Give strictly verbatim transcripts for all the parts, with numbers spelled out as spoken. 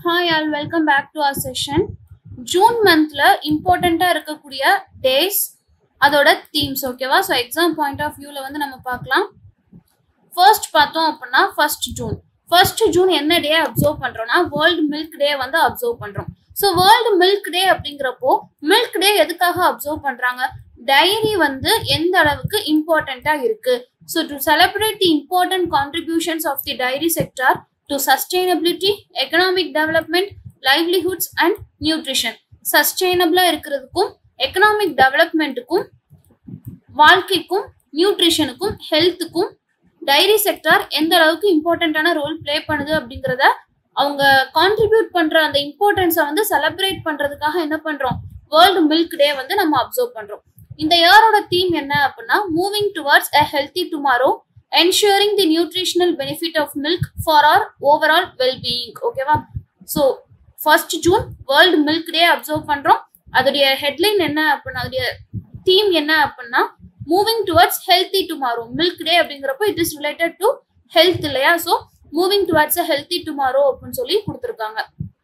Hi all, welcome back to our session. June month la important ah irukkudiya days adoda themes okay va. So exam point of view la vandu nama paakalam. First paathom appadina first June. first June enna day observe pandrona World Milk Day vandu observe pandrom. So World Milk Day அப்படிங்கறப்போ milk day எதுக்காக observe பண்றாங்க? Dairy வந்து எந்த அளவுக்கு important ah இருக்கு. So to celebrate the important contributions of the dairy sector to sustainability, economic development, livelihoods and nutrition. Sustainable இருக்கிறதுக்கும் economic developmentக்கும் வாழ்க்கைக்கும் nutritionக்கும் healthக்கும் dairy sector எந்த அளவுக்கு இம்பார்ட்டன்ட்டான ரோல் ப்ளே பண்ணுது அப்படிங்கறத அவங்க கான்ட்ரிபியூட் பண்ற அந்த இம்பார்ட்டன்ஸை வந்து செலிப்ரேட் பண்றதுக்காக என்ன பண்றோம்? வேர்ல்டு மில்க் டே வந்து நம்ம அப்சர்வ் பண்றோம். இந்த இயரோட தீம் என்ன அப்படின்னா moving towards a healthy tomorrow, ensuring the nutritional benefit of milk for our overall well-being. ஓகேவா? So first June world milk day observe பண்றோம். அதோடைய ஹெட்லைன் என்ன அப்படின்னா அதோடைய தீம் என்ன அப்படின்னா moving towards healthy tomorrow. Milk day அப்படிங்கிறப்போ it is related to health இல்லையா? So moving towards a healthy tomorrow அப்படின்னு சொல்லி கொடுத்துருக்காங்க.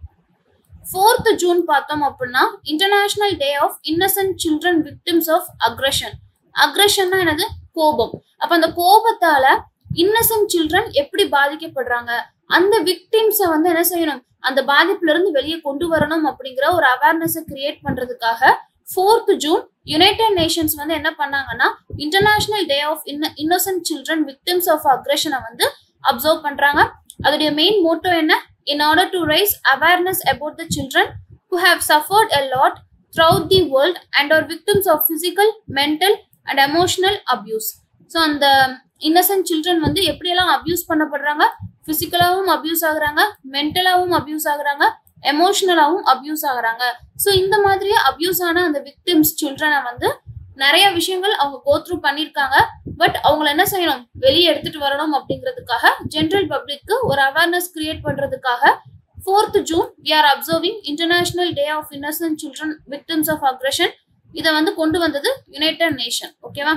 ஃபோர்த் ஜூன் பார்த்தோம் அப்படின்னா international day of innocent children victims of aggression. அக்ரஷன்னா என்னது? கோபம். அப்ப அந்த கோபத்தால இன்னசென்ட் சில்ட்ரன் எப்படி பாதிக்கப்படுறாங்க, அந்த விக்டிம்ஸை வந்து என்ன செய்யணும், அந்த பாதிப்புல இருந்து வெளியே கொண்டு வரணும் அப்படிங்கிற ஒரு அவேர்னஸை கிரியேட் பண்றதுக்காக ஃபோர்த் ஜூன் யுனைடெட் நேஷன்ஸ் வந்து என்ன பண்ணாங்கன்னா international day of innocent children victims of அக்ரஷனை வந்து அப்சர்வ் பண்றாங்க. அதோடைய மெயின் மோட்டோ என்ன? In order to raise awareness about the children who have suffered a lot throughout the world and are victims of physical, mental and emotional abuse. So அந்த innocent children வந்து எப்படியெல்லாம் abuse பண்ணப்படுறாங்க? பிசிக்கலாவும் abuse ஆகுறாங்க, மென்டலாவும் abuse ஆகுறாங்க, எமோஷனலாவும் abuse ஆகுறாங்க. So இந்த மாதிரி abuse ஆன அந்த விக்டிம்ஸ் சில்ட்ரனை வந்து நிறைய விஷயங்கள் அவங்க கோத்ரூ பண்ணியிருக்காங்க. பட் அவங்கள என்ன செய்யணும், வெளியே எடுத்துட்டு வரணும் அப்படிங்கிறதுக்காக ஜென்ரல் பப்ளிக்கு ஒரு அவேர்னஸ் கிரியேட் பண்றதுக்காக fourth June we are observing international day of innocent children victims of aggression. இதை வந்து கொண்டு வந்தது யுனைடெட் நேஷன். ஓகேவா?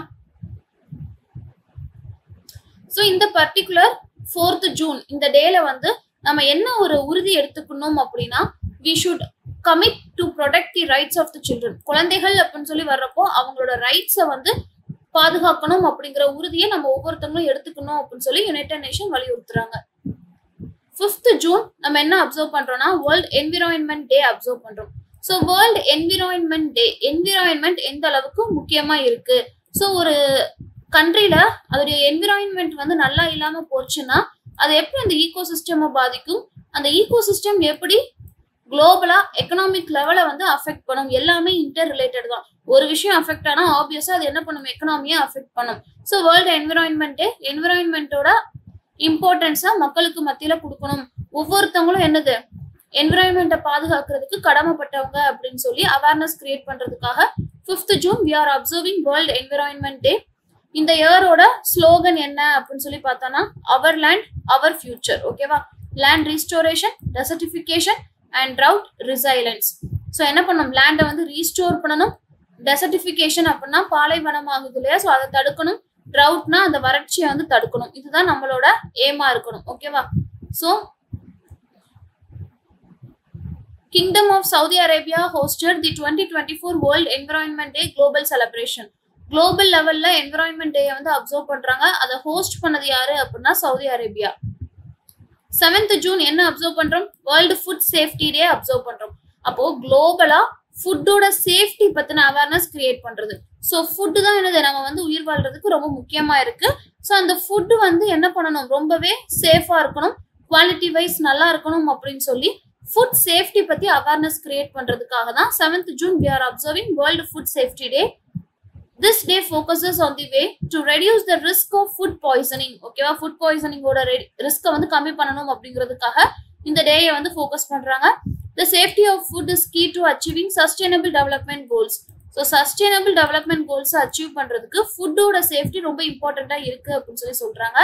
ஸோ இந்த பர்டிகுலர் ஃபோர்த் ஜூன் இந்த டேல வந்து நம்ம என்ன ஒரு உறுதி எடுத்துக்கணும் அப்படின்னா we should commit to protect the rights of the children. குழந்தைகள் அப்படின்னு சொல்லி வர்றப்போ அவங்களோட ரைட்ஸை வந்து பாதுகாக்கணும் அப்படிங்கிற உறுதியை நம்ம ஒவ்வொருத்தவங்களும் எடுத்துக்கணும் அப்படின்னு சொல்லி யுனைடெட் நேஷன் வலியுறுத்துறாங்க. ஃபிஃப்த் ஜூன் நம்ம என்ன அப்சர்வ் பண்றோம்னா வேர்ல்ட் என்விரான்மெண்ட் டே அப்சர்வ் பண்றோம். So world environment day, environment எந்த அளவுக்கு முக்கியமா இருக்கு. ஸோ ஒரு கண்ட்ரில அதோடைய என்விரான்மெண்ட் வந்து நல்லா இல்லாம போச்சுன்னா அது எப்படி அந்த ஈகோ சிஸ்டமை பாதிக்கும், அந்த ஈகோ சிஸ்டம் எப்படி குளோபலா எக்கனாமிக் லெவலை வந்து அஃபெக்ட் பண்ணும். எல்லாமே இன்டர் ரிலேட்டட் தான். ஒரு விஷயம் அஃபெக்ட் ஆனா ஆப்வியஸா அது என்ன பண்ணும், எக்கனாமியை அஃபெக்ட் பண்ணும். ஸோ வேர்ல்டு என்விரான்மெண்ட் டே என்விரான்மெண்டோட இம்பார்ட்டன்ஸா மக்களுக்கு மத்தியில கொடுக்கணும். ஒவ்வொருத்தவங்களும் என்னது என்விரான்மெண்ட்டை பாதுகாக்கிறதுக்கு கடமைப்பட்டவங்க அப்படின்னு சொல்லி அவேர்னஸ் கிரியேட் பண்றதுக்காக fifth June we are observing world environment day. இந்த இயரோட ஸ்லோகன் என்ன அப்படின்னு சொல்லி பார்த்தோம்னா அவர் லேண்ட் அவர் ஃபியூச்சர். ஓகேவா? Land restoration, desertification and drought resilience. So என்ன பண்ணணும், லேண்டை வந்து ரீஸ்டோர் பண்ணணும். டெசர்டிஃபிகேஷன் அப்படின்னா பாலைவனம் ஆகுது இல்லையா? ஸோ அதை தடுக்கணும். ட்ரவுட்னா அந்த வறட்சியை வந்து தடுக்கணும். இதுதான் நம்மளோட ஏமா இருக்கணும். ஓகேவா? So Kingdom of Saudi Arabia hosted the twenty twenty four world environment day global celebration. Global லெவல்ல என்விரான்மெண்ட் டே வந்து அப்சர்வ் பண்றாங்க. அதை ஹோஸ்ட் பண்ணது யாரு அப்படின்னா சவுதி அரேபியா. செவன்த் ஜூன் என்ன அப்சர்வ் பண்றோம்? World food safety day observe பண்றோம். அப்போ குளோபலா ஃபுட்டோட சேஃப்டி பத்தின அவேர்னஸ் கிரியேட் பண்றது. ஸோ ஃபுட்டு தான் என்னது நம்ம வந்து உயிர் வாழ்றதுக்கு ரொம்ப முக்கியமா இருக்கு. ஸோ அந்த ஃபுட்டு வந்து என்ன பண்ணணும், ரொம்பவே சேஃபா இருக்கணும், குவாலிட்டி வைஸ் நல்லா இருக்கணும் அப்படின்னு சொல்லி ஃபுட் சேஃப்டி பத்தி அவேர்னஸ் கிரியேட் பண்றதுக்காக தான் seventh June we are observing world food safety day. This day focuses on the way to reduce the risk of food poisoning. ஓகேவா? ஃபுட் பாய்சனிங்கோட ரிஸ்கை வந்து கம்மி பண்ணணும் அப்படிங்கிறதுக்காக இந்த டேயை வந்து ஃபோக்கஸ் பண்றாங்க. The safety of food is key to achieving sustainable development goals. So sustainable development கோல்ஸை அச்சீவ் பண்றதுக்கு ஃபுட்டோட சேஃப்டி ரொம்ப இம்பார்ட்டண்டா இருக்கு அப்படின்னு சொல்லி சொல்றாங்க.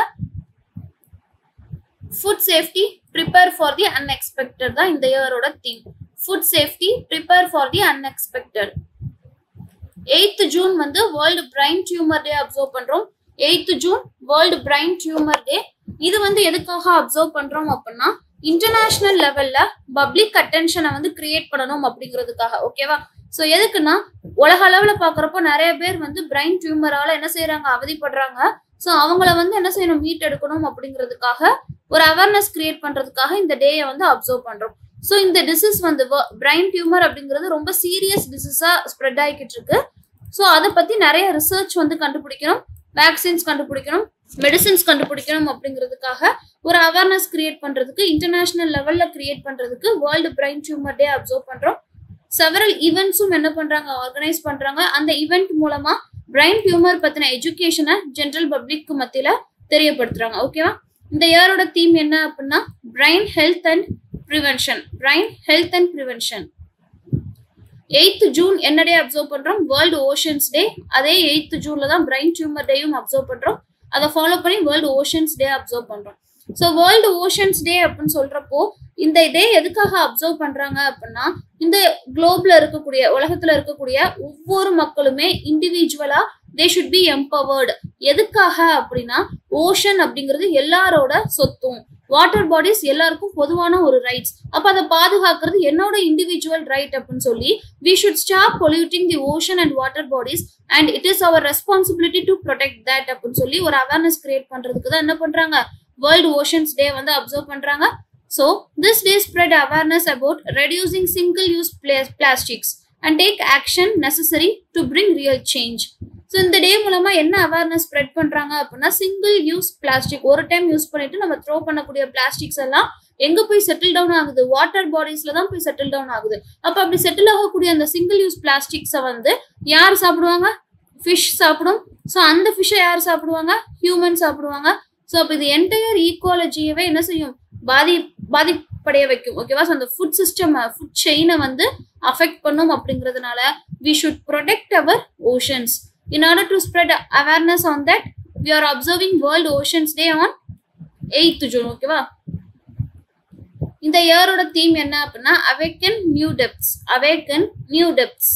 Food safety prepare for the unexpected தான் இந்த இயரோட theme. Food safety prepare for the unexpected. Eighth June வந்து world brain tumour day observe பண்றோம். Eighth June world brain tumour day. இது வந்து எதுக்காக அப்சர்வ் பண்றோம் அப்படின்னா இன்டர்நேஷனல் லெவல்ல பப்ளிக் அட்டென்ஷனை வந்து கிரியேட் பண்ணணும் அப்படிங்கிறதுக்காக. ஓகேவா? ஸோ எதுக்குன்னா உலக அளவுல பாக்குறப்போ நிறைய பேர் வந்து பிரெயின் டியூமரால என்ன செய்யறாங்க, அவதிப்படுறாங்க. ஸோ அவங்கள வந்து என்ன செய்யணும், மீட் எடுக்கணும் அப்படிங்கிறதுக்காக ஒரு அவேர்னஸ் கிரியேட் பண்றதுக்காக இந்த டேயை வந்து அப்சர்வ் பண்றோம். ஸோ இந்த டிசீஸ் வந்து பிரெயின் டியூமர் அப்படிங்கிறது ரொம்ப சீரியஸ் டிசீஸா ஸ்ப்ரெட் ஆகிக்கிட்டு இருக்கு. ஸோ அதை பத்தி நிறைய ரிசர்ச் வந்து கண்டுபிடிக்கணும், வேக்சின்ஸ் கண்டுபிடிக்கணும், மெடிசின்ஸ் கண்டுபிடிக்கணும் அப்படிங்கிறதுக்காக ஒரு அவேர்னஸ் கிரியேட் பண்றதுக்கு இன்டர்நேஷனல் லெவல்ல கிரியேட் பண்றதுக்கு world brain tumour day observe பண்றோம். செவரல் ஈவெண்ட்ஸும் என்ன பண்றாங்க, ஆர்கனைஸ் பண்றாங்க. அந்த ஈவெண்ட் மூலமா பிரெயின் டியூமர் பத்தின எஜுகேஷனை ஜென்ரல் பப்ளிக் மத்தியில தெரியப்படுத்துறாங்க. ஓகேவா? இந்த இயரோட தீம் என்ன அப்படின்னா brain health and prevention. Brain health and prevention. Eighth June என்ன டே அப்சர்வ் பண்றோம், வேர்ல்டு ஓஷன்ஸ் டே. அதே எய்த் ஜூன்ல தான் பிரெயின் டியூமர் டேயும் அப்சர்வ் பண்றோம். அதை ஃபாலோ பண்ணி வேர்ல்டு ஓஷன்ஸ் டே அப்சர்வ் பண்றோம். ஸோ வேர்ல்டு ஓஷன்ஸ் டே அப்படின்னு சொல்றப்போ இந்த டே எதுக்காக அப்சர்வ் பண்றாங்க அப்படின்னா இந்த குளோப்ல இருக்கக்கூடிய உலகத்துல இருக்கக்கூடிய ஒவ்வொரு மக்களுமே இண்டிவிஜுவலா தே ஷுட் பி எம்பவர்டு. எதுக்காக அப்படின்னா ஓஷன் அப்படிங்கிறது எல்லாரோட சொத்தும், வாட்டர் பாடிஸ் எல்லாருக்கும் பொதுவான ஒரு ரைட்ஸ். அப்ப அதை பாதுகாக்கிறது என்னோட இண்டிவிஜுவல் ரைட் அப்படின்னு சொல்லி we should stop polluting the ocean and water bodies and it is our responsibility to protect that அப்படின்னு சொல்லி ஒரு அவேர்னஸ் கிரியேட் பண்றதுக்கு தான் என்ன பண்றாங்க, வேர்ல்டு ஓஷன்ஸ் டே வந்து அப்சர்வ் பண்றாங்க. So this day spread awareness about reducing single use plastics and take action necessary to bring real change. So இந்த டே மூலமா என்ன அவேர்னஸ் ஸ்ப்ரெட் பண்றாங்க அப்படின்னா சிங்கிள் யூஸ் பிளாஸ்டிக், ஒரு டைம் யூஸ் பண்ணிட்டு நம்ம த்ரோ பண்ணக்கூடிய பிளாஸ்டிக்ஸ் எல்லாம் எங்க போய் செட்டில் டவுன் ஆகுது, வாட்டர் பாடிஸ்ல தான் போய் செட்டில் டவுன் ஆகுது. அப்ப அப்படி செட்டில் ஆகக்கூடிய அந்த சிங்கிள் யூஸ் பிளாஸ்டிக்ஸை வந்து யார் சாப்பிடுவாங்க, ஃபிஷ் சாப்பிடும். ஸோ அந்த ஃபிஷ்ஷை யார் சாப்பிடுவாங்க, ஹியூமன் சாப்பிடுவாங்க. ஸோ அப்போ இது என்டையர் ஈக்குவாலஜியவே என்ன செய்யும், பாதி பாதிப்படைய வைக்கும். ஓகேவா? ஸோ அந்த ஃபுட் சிஸ்டம், ஃபுட் செயினை வந்து அஃபெக்ட் பண்ணும். அப்படிங்கிறதுனால we should protect our oceans. In order to spread awareness on that, we are observing World Oceans Day on eighth June. ஓகேவா? இந்த இயரோட தீம் என்ன அப்படின்னா awaken new depths. awaken new depths.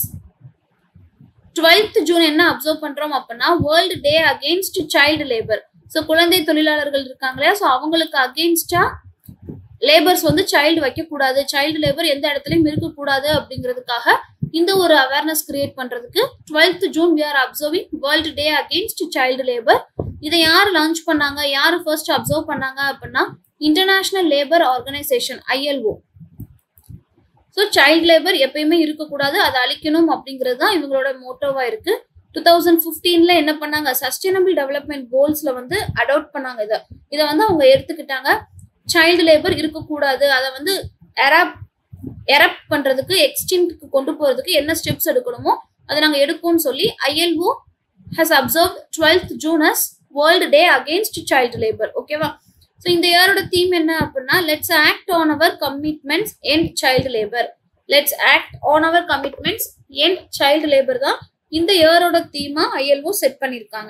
twelfth June என்ன observe பண்றோம் அப்படின்னா world day against child labour. So குழந்தை தொழிலாளர்கள் இருக்காங்க இல்லையா, ஸோ அவங்களுக்கு அகெயின்ஸ்டா லேபர்ஸ் வந்து சைல்டு வைக்கக்கூடாது, சைல்டு லேபர் எந்த இடத்துலையும் இருக்கக்கூடாது அப்படிங்கிறதுக்காக இந்த ஒரு அவேர்னஸ் கிரியேட் பண்றதுக்கு twelfth June we are observing world day against child labour. இதை யார் லான்ச் பண்ணாங்க, யார் ஃபர்ஸ்ட் அப்சர்வ் பண்ணாங்க அப்படின்னா International Labour Organisation ILO. So child labour எப்பயுமே இருக்கக்கூடாது, அதை அழிக்கணும் அப்படிங்கிறது தான் இவங்களோட மோட்டோவா இருக்கு. டூ தௌசண்ட் பிப்டீன்ல என்ன பண்ணாங்க, சஸ்டைனபிள் டெவலப்மெண்ட் கோல்ஸ்ல வந்து அடாப்ட் பண்ணாங்க. இதை இதை வந்து அவங்க எடுத்துக்கிட்டாங்க. சைல்டு லேபர் இருக்கக்கூடாது, அதை வந்து எராப் எரப்ட் பண்றதுக்கு, எக்ஸ்டிங்க்கு கொண்டு போறதுக்கு என்ன ஸ்டெப்ஸ் எடுக்கணுமோ அதை நாங்கள் எடுப்போம்னு சொல்லி ILO has observe twelfth June as world day against child labour. ஓகேவா? ஸோ இந்த இயரோட தீம் என்ன அப்படின்னா let's act on our commitments end child labour. Let's act on our commitments end child labour தான் இந்த இயரோட தீமா ஐஎல்ஓ செட் பண்ணியிருக்காங்க.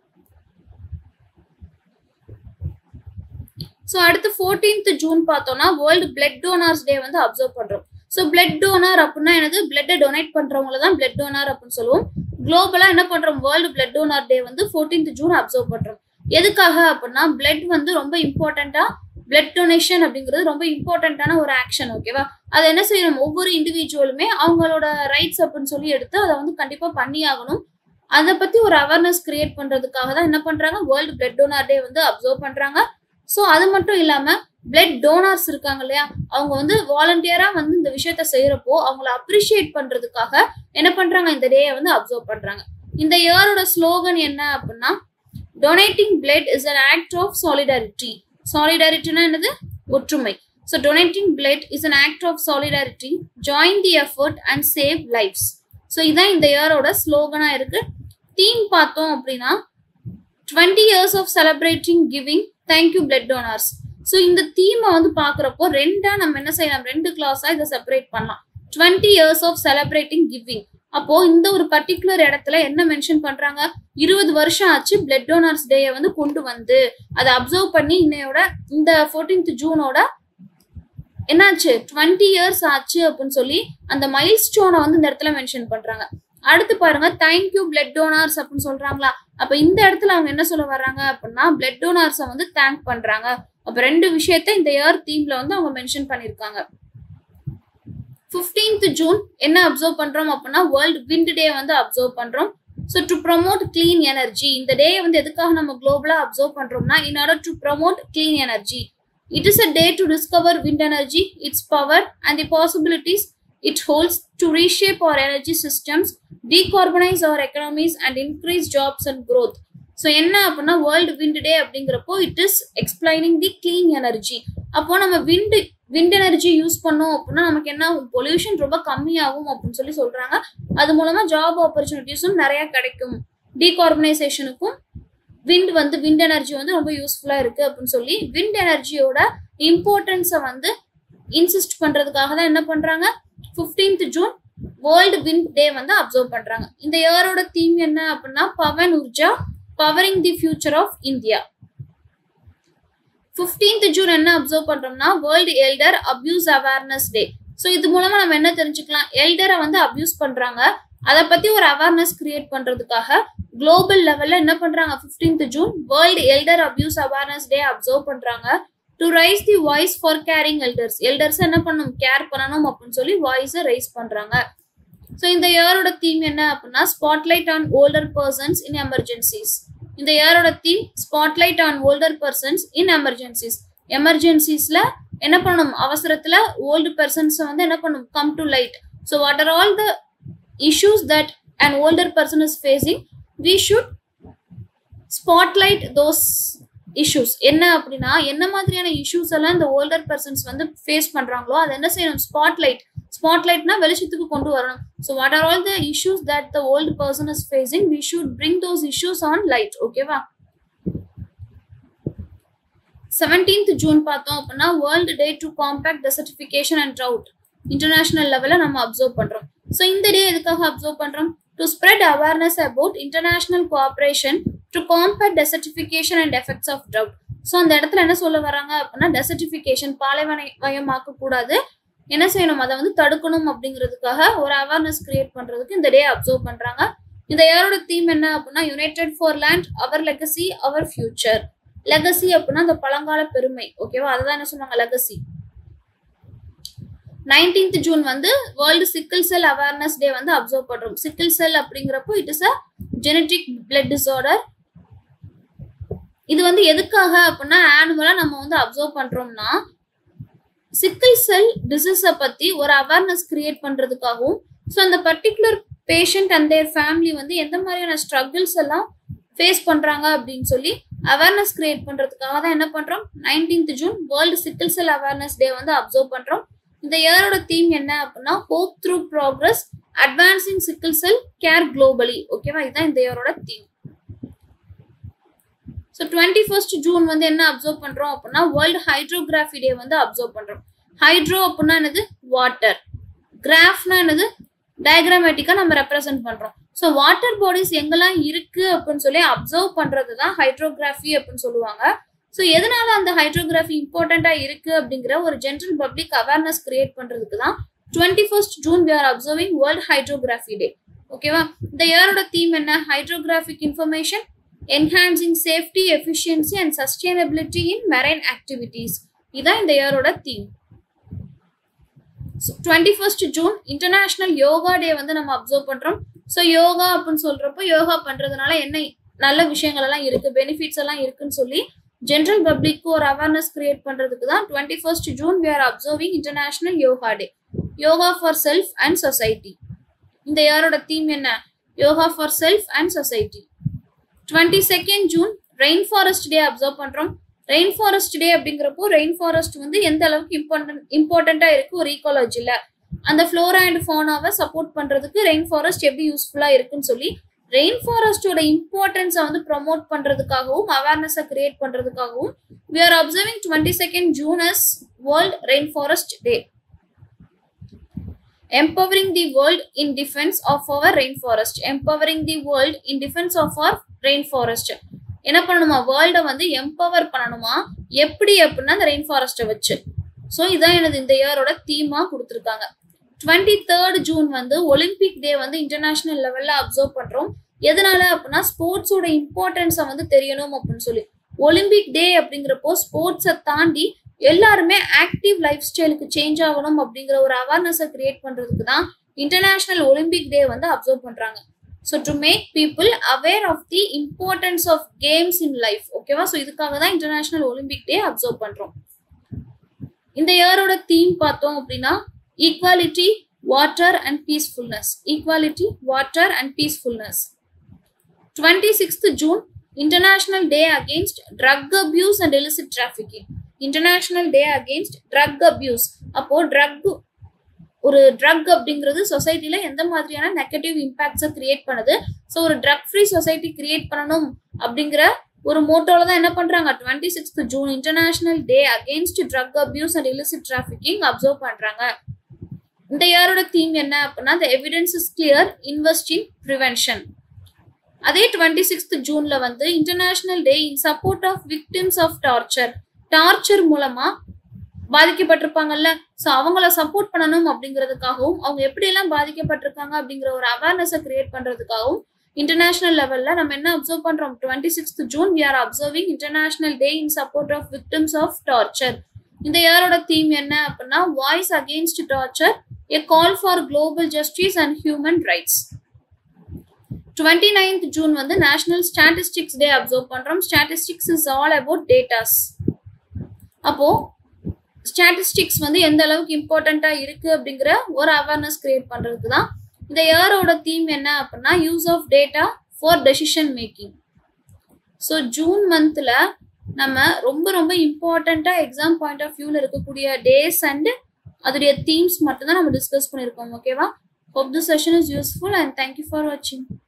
ஸோ அடுத்து ஃபோர்டீன்த் ஜூன் பார்த்தோம்னா வேர்ல்டு பிளட் டோனார்ஸ் டே வந்து அப்சர்வ் பண்றோம். ஸோ பிளட் டோனார் அப்படின்னா என்னது, பிளட்டை டொனேட் பண்றவங்கள தான் பிளட் டோனார் அப்படின்னு சொல்லுவோம். குளோபலா என்ன பண்றோம், வேர்ல்டு பிளட் டோனார் டே வந்து ஃபோர்டீன்த் ஜூன் அப்சர்வ் பண்றோம். எதுக்காக அப்படின்னா பிளட் வந்து ரொம்ப இம்பார்ட்டண்டா, பிளட் டொனேஷன் அப்படிங்கிறது ரொம்ப இம்பார்ட்டன்டான ஒரு ஆக்ஷன். ஓகேவா? அதை என்ன செய்யணும், ஒவ்வொரு இண்டிவிஜுவலுமே அவங்களோட ரைட்ஸ் அப்படின்னு சொல்லி எடுத்து அதை வந்து கண்டிப்பா பண்ணி ஆகணும். அதை பத்தி ஒரு அவேர்னஸ் கிரியேட் பண்றதுக்காக தான் என்ன பண்றாங்க, வேர்ல்டு பிளட் டோனார் டே வந்து அப்சர்வ் பண்றாங்க. ஸோ அது மட்டும் இல்லாம பிளட் டோனார்ஸ் இருக்காங்க இல்லையா, அவங்க வந்து வாலண்டியரா வந்து இந்த விஷயத்த செய்யறப்போ அவங்கள அப்ரிஷியேட் பண்றதுக்காக என்ன பண்றாங்க, இந்த டேயை வந்து அப்சர்வ் பண்றாங்க. இந்த இயரோட ஸ்லோகன் என்ன அப்படின்னா donating blood is an act of solidarity. சாலிடாரிட்டினா என்னது, ஒற்றுமை. So donating blood is an act of solidarity. join the effort and save lives. So இதான் இந்த இயரோட ஸ்லோகனா இருக்கு. தீம் பார்த்தோம் அப்படின்னா twenty years of celebrating giving thank you blood donors. So இந்த தீமை வந்து பாக்குறப்போ ரெண்டா நம்ம என்ன செய்யலாம், ரெண்டு கிளாஸா இதை செப்பரேட் பண்ணலாம். Twenty years of celebrating giving, அப்போ இந்த ஒரு பர்டிகுலர் இடத்துல என்ன மென்ஷன் பண்றாங்க, இருபது வருஷம் ஆச்சு பிளட் டோனார்ஸ் டேயை வந்து கொண்டு வந்து அதை அப்சர்வ் பண்ணி இன்னையோட இந்த ஃபோர்டீன்த் ஜூனோட என்னாச்சு டுவெண்ட்டி இயர்ஸ் ஆச்சு அப்படின்னு சொல்லி அந்த மைல் ஸ்டோனை வந்து இந்த இடத்துல மென்ஷன் பண்றாங்க. அடுத்து பாருங்க தேங்க்யூ பிளட் டோனார்ஸ் அப்படின்னு சொல்றாங்களா, அப்ப இந்த இடத்துல அவங்க என்ன சொல்ல வர்றாங்க அப்படின்னா பிளட் டோனார்ஸை வந்து தேங்க் பண்றாங்க. அப்ப ரெண்டு விஷயத்த இந்த இயர் தீம்ல வந்து அவங்க மென்ஷன் பண்ணிருக்காங்க. fifteenth June என்ன அப்சர்வ் பண்றோம் அப்படின்னா வேர்ல்ட் விண்ட் டே வந்து அப்சர்வ் பண்றோம். So to promote clean energy, இந்த டே வந்து எதுக்காக நம்ம குளோபலா அப்சர்வ் பண்றோம்னா in order to promote clean energy. It is a day to discover wind energy, its power and the possibilities it holds to reshape our energy systems, decarbonize our economies and increase jobs and growth. So என்ன அப்படின்னா world wind day அப்படிங்கிறப்போ it is explaining the clean energy. அப்போ நம்ம wind wind energy use பண்ணோம் அப்படின்னா நமக்கு என்ன ஆகும், பொல்யூஷன் ரொம்ப கம்மியாகும் அப்படின்னு சொல்லி சொல்றாங்க. அது மூலமா ஜாப் ஆப்பர்ச்சுனிட்டிஸும் நிறைய கிடைக்கும். டீகார்பனைசேஷனுக்கும் விண்ட் வந்து விண்ட் எனர்ஜி வந்து ரொம்ப யூஸ்ஃபுல்லா இருக்கு அப்படின்னு சொல்லி விண்ட் எனர்ஜியோட இம்பார்ட்டன்ஸை வந்து இன்சிஸ்ட் பண்றதுக்காக தான் என்ன பண்றாங்க fifteenth June world wind day வந்து அப்சர்வ் பண்றாங்க. இந்த இயரோட தீம் என்ன அப்படின்னா Pawan Urja powering the future of India. fifteenth June என்ன அப்சர்வ் பண்றோம்னா world elder abuse awareness day. So இது மூலமா நம்ம என்ன தெரிஞ்சுக்கலாம், எல்டரை வந்து அபியூஸ் பண்றாங்க, அதை பத்தி ஒரு அவேர்னஸ் கிரியேட் பண்றதுக்காக குளோபல் லெவல்ல என்ன பண்றாங்க fifteenth June world elder abuse awareness day observe பண்றாங்க. To raise the voice for caring elders, elders என்ன பண்ணணும் கேர் பண்ணணும் அப்படின்னு சொல்லி வாய்ஸை ரைஸ் பண்றாங்க. ஸோ இந்த இயரோட தீம் என்ன அப்படின்னா spotlight on older persons in emergencies. இந்த இயரோட theme spotlight on older persons in emergencies. எமர்ஜென்சிஸ்ல என்ன பண்ணணும், அவசரத்துல ஓல்டு பர்சன்ஸ் வந்து என்ன பண்ணணும் come to light. So what are all the issues that an older person is facing, we should spotlight those issues. என்ன அப்படின்னா என்ன மாதிரியான இஷ்யூஸ் எல்லாம் இந்த ஓல்டர் பர்சன்ஸ் வந்து ஃபேஸ் பண்றாங்களோ அதை என்ன செய்யணும், ஸ்பாட்லைட். ஸ்பாட்லைட்னா வெளிச்சத்துக்கு கொண்டு வரணும். So what are all the issues that the old person is facing, we should bring those issues on light. ஓகேவா? seventeenth June பார்த்தோம் அப்படின்னா world day to combat desertification and drought international லெவலில் நம்ம அப்சர்வ் பண்றோம். So இந்த டே எதுக்காக observe பண்றோம், to spread awareness about international cooperation to combat desertification and effects of drought. So அந்த இடத்துல என்ன சொல்ல வராங்க அப்படின்னா டெசர்டிஃபிகேஷன் பாலைவனமயமாக்க கூடாது, என்ன செய்யணும் அதை வந்து தடுக்கணும் அப்படிங்கிறதுக்காக ஒரு அவேர்னஸ் கிரியேட் பண்றதுக்கு இந்த டே அப்சர்வ் பண்றாங்க. இந்த இயரோட தீம் என்ன அப்படின்னா united for land our legacy our future. Legacy அப்படின்னா அந்த பழங்கால பெருமை. ஓகேவா? அதுதான் என்ன சொன்னாங்க லெகசி. nineteenth June வந்து world sickle cell awareness day வந்து அப்சர்வ் பண்றோம். சிக்கிள் செல் அப்படிங்கிறப்போ it is a genetic blood disorder. இது வந்து எதுக்காக அப்படின்னா ஆனுவலா நம்ம வந்து அப்சர்வ் பண்றோம்னா சிக்கிள் செல் டிசீஸை பத்தி ஒரு அவேர்னஸ் கிரியேட் பண்றதுக்காகவும், ஸோ அந்த particular patient and their family வந்து எந்த மாதிரியான ஸ்ட்ரகிள்ஸ் எல்லாம் ஃபேஸ் பண்றாங்க அப்படின்னு சொல்லி அவேர்னஸ் கிரியேட் பண்றதுக்காக தான் என்ன பண்றோம் nineteenth June world sickle cell awareness day வந்து அப்சர்வ் பண்றோம். இந்த இயரோட தீம் என்ன அப்படின்னா hope through progress advancing sickle cell care globally. ஓகேவா? இதுதான் இந்த இயரோட theme. So twenty first June வந்து என்ன அப்சர்வ் பண்றோம் அப்படின்னா வேர்ல்டு ஹைட்ரோகிராஃபி டே வந்து அப்சர்வ் பண்றோம். ஹைட்ரோ அப்படின்னா என்னது வாட்டர், கிராஃப்னா என்னது டயக்ராமேட்டிக்கா நம்ம ரெப்ரசென்ட் பண்றோம். ஸோ வாட்டர் பாடிஸ் எங்கெல்லாம் இருக்கு அப்படின்னு சொல்லி அப்சர்வ் பண்றது தான் ஹைட்ரோகிராஃபி அப்படின்னு சொல்லுவாங்க. ஸோ எதனால அந்த ஹைட்ரோகிராஃபி இம்பார்ட்டண்டா இருக்கு அப்படிங்கிற ஒரு ஜென்ரல் பப்ளிக் அவேர்னஸ் கிரியேட் பண்றதுக்கு தான் twenty first June we are observing world hydrography day. ஓகேவா? இந்த இயரோட தீம் என்ன, hydrographic information enhancing safety efficiency and sustainability in marine activities. இதான் இந்த இயரோட theme. Twenty first June international yoga day வந்து நம்ம அப்சர்வ் பண்றோம். ஸோ யோகா அப்படின்னு சொல்றப்போ யோகா பண்றதுனால என்ன நல்ல விஷயங்கள் எல்லாம் இருக்கு, பெனிஃபிட்ஸ் எல்லாம் இருக்குன்னு சொல்லி ஜென்ரல் பப்ளிக்கு ஒரு அவேர்னஸ் கிரியேட் பண்றதுக்கு தான் twenty first June we are observing international yoga day. Yoga for self and society. இந்த இயரோட தீம் என்ன, yoga for self and society. Twenty second June rain forest day observe பண்றோம். ரெயின் ஃபாரஸ்ட் டே அப்படிங்கிறப்போ ரெயின் ஃபாரஸ்ட் வந்து எந்த அளவுக்கு இம்பார்ட்டன்ட் இம்பார்ட்டண்டா இருக்கு ஒரு ஈகாலஜில, அந்த ஃப்ளோரா அண்ட் ஃபோனாவை சப்போர்ட் பண்றதுக்கு ரெயின் ஃபாரஸ்ட் எப்படி யூஸ்ஃபுல்லா இருக்குன்னு சொல்லி ரெயின் ஃபாரஸ்டோட இம்பார்ட்டன்ஸை வந்து ப்ரமோட் பண்றதுக்காகவும் அவேர்னஸை கிரியேட் பண்றதுக்காகவும் we are observing twenty-second June as World Rainforest Day. Empowering the world in defense of our rainforest. Empowering the world in defense of our rainforest. என்ன பண்ணணுமா, வேர்ல்டை வந்து எம்பவர் பண்ணணுமா, எப்படி அப்படின்னா அந்த ரெயின் ஃபாரஸ்ட்டை வச்சு. ஸோ இதான் எனது இந்த இயரோட தீமா கொடுத்துருக்காங்க. டுவெண்ட்டி தேர்ட் ஜூன் வந்து ஒலிம்பிக் டே வந்து இன்டர்நேஷனல் லெவல்ல அப்சர்வ் பண்றோம். எதனால அப்படின்னா ஸ்போர்ட்ஸோட இம்பார்ட்டன்ஸை வந்து தெரியணும் அப்படின்னு சொல்லி. ஒலிம்பிக் டே அப்படிங்கிறப்போ ஸ்போர்ட்ஸை தாண்டி எல்லாருமே ஆக்டிவ் லைஃப் ஸ்டைலுக்கு சேஞ்ச் ஆகணும் அப்படிங்கிற ஒரு அவேர்னஸை கிரியேட் பண்றதுக்கு தான் இன்டர்நேஷனல் ஒலிம்பிக் டே வந்து அப்சர்வ் பண்றாங்க. So to make people aware of the importance of games in life. ஓகேவா? ஸோ இதுக்காக தான் இன்டர்நேஷனல் ஒலிம்பிக் டே அப்சர்வ் பண்றோம். இந்த இயரோட தீம் பார்த்தோம் அப்படின்னா equality, water and peacefulness. Equality, water and peacefulness. Twenty sixth June international day against drug abuse and illicit trafficking. International day against drug abuse. அப்போ drug ஒரு drug அப்படிங்கிறது சொசைட்டில எந்த மாதிரியான நெகட்டிவ் இம்பாக்ட்ஸை கிரியேட் பண்ணுது. ஸோ ஒரு ட்ரக் ஃப்ரீ சொசைட்டி கிரியேட் பண்ணணும் அப்படிங்கிற ஒரு மோட்டோல தான் என்ன பண்றாங்க twenty sixth June international day against drug abuse and illicit trafficking observe பண்றாங்க. இந்த இயரோட தீம் என்ன அப்படின்னா the evidence is clear, invest in prevention. அதே டுவெண்ட்டி சிக்ஸ்த் ஜூன்ல வந்து international day in support of victims of torture. Torture மூலமா பாதிக்கப்பட்டிருப்பாங்கல்ல, ஸோ அவங்கள சப்போர்ட் பண்ணணும் அப்படிங்கிறதுக்காகவும் அவங்க எப்படியெல்லாம் பாதிக்கப்பட்டிருக்காங்க அப்படிங்கிற ஒரு அவேர்னஸை கிரியேட் பண்றதுக்காகவும் இன்டர்நேஷனல் லெவல்ல நம்ம என்ன அப்சர்வ் பண்றோம் twenty sixth June we are observing international day in support of victims of torture. இந்த இயரோட தீம் என்ன அப்படின்னா voice against torture, a call for global justice and human rights. Twenty ninth June வந்து national statistics day observe பண்றோம். Statistics is all about datas. அப்போ statistics வந்து எந்த அளவுக்கு இம்பார்ட்டண்டா இருக்கு அப்படிங்கிற ஒரு அவேர்னஸ் கிரியேட் பண்றதுக்கு தான் இந்த இயரோட தீம் என்ன அப்படின்னா use of data for decision making. So June மந்த்ல நம்ம ரொம்ப ரொம்ப இம்பார்ட்டண்டா எக்ஸாம் பாயிண்ட் ஆஃப் வியூல இருக்கக்கூடிய டேஸ் அண்ட் அதோடைய தீம்ஸ் மட்டும் தான் நம்ம டிஸ்கஸ் பண்ணியிருக்கோம். ஓகேவா? Hope this session is useful and thank you for watching.